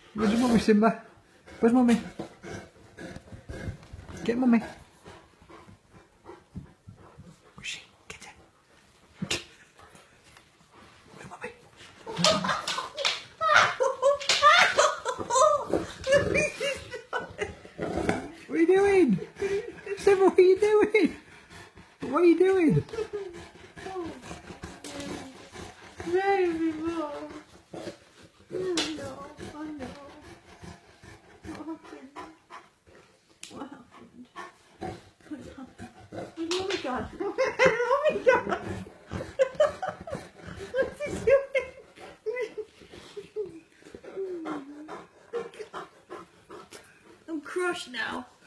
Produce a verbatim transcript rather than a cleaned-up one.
Where's your mummy, Simba? Where's mummy? Get mummy. Where's she? Get her. Where's mummy? What are you doing? Simba, what are you doing? What are you doing? Baby, Mom. I know, I know. What happened? What happened? What happened? Where's Mommy gone? Where's Mommy gone? What's he doing? I'm crushed now.